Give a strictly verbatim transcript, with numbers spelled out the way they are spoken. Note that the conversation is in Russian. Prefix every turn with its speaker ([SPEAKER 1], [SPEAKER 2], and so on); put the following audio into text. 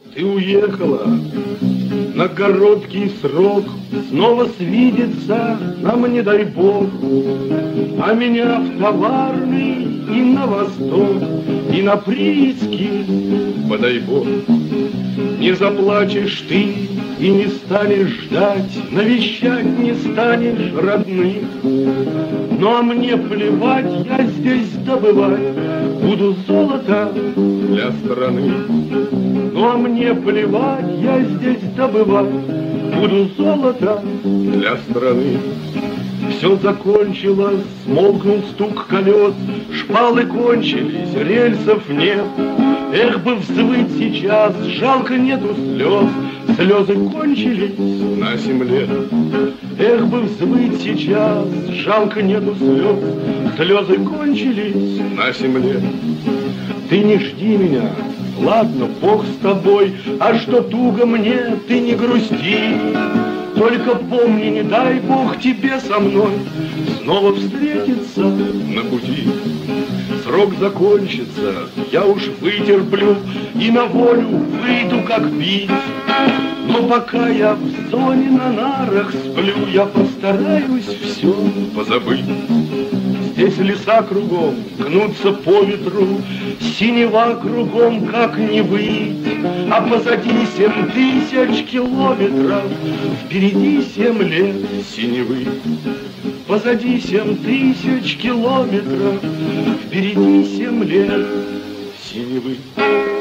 [SPEAKER 1] Ты уехала на короткий срок, снова свидеться нам не дай бог. А меня в товарный и на восток, и на прииски Бодайбо. Не заплачешь ты и не станешь ждать, навещать не станешь родных. Ну а мне плевать, я здесь добывать буду золото для страны. Ну а мне плевать, я здесь добывать буду золото для страны. Все закончилось, смолкнул стук колес, шпалы кончились, рельсов нет. Эх бы взвыть сейчас, жалко нету слез, слезы кончились на семь лет. Эх бы взвыть сейчас, жалко нету слез, слезы кончились на семь лет. Ты не жди меня, ладно, Бог с тобой, а что туго мне, ты не грусти. Только помни, не дай Бог тебе со мной снова встретиться на пути. Срок закончится, я уж вытерплю и на волю выйду как бить. Но пока я в зоне на нарах сплю, я постараюсь все позабыть. Здесь леса кругом гнутся по ветру, синева кругом как не выйти. А позади семь тысяч километров, впереди семь лет синевы. Позади семь тысяч километров, впереди семь лет синевы.